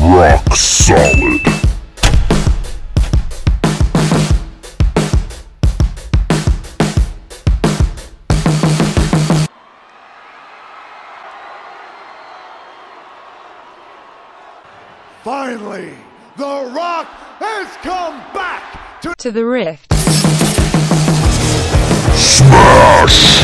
Rock solid. Finally, the Rock has come back to the rift. Smash!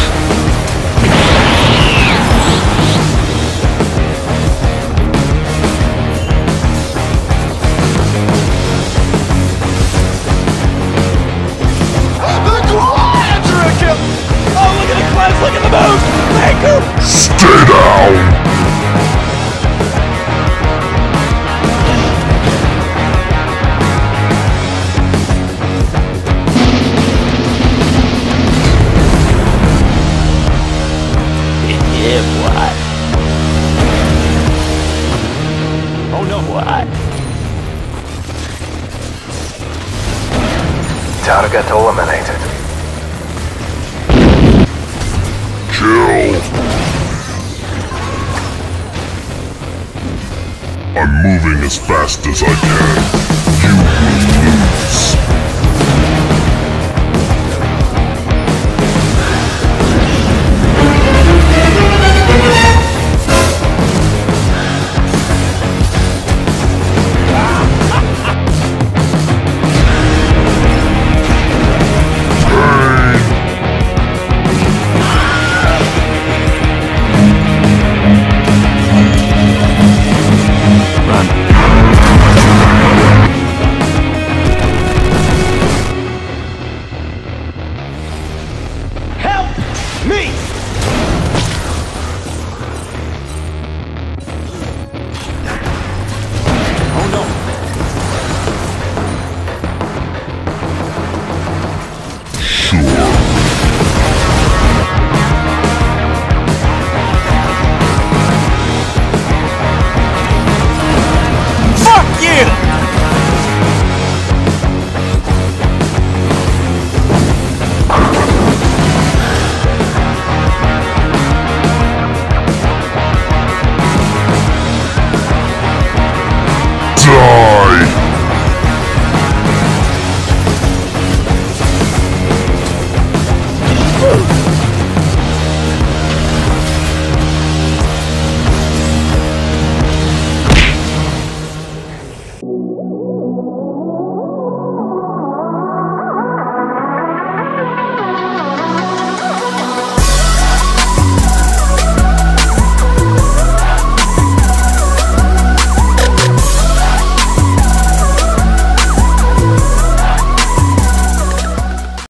the quadra kill! Oh, look at the cleanse, look at the moves! Thank you! Stay down! What? Oh no, what? Target eliminated. Kill. I'm moving as fast as I can. You will lose.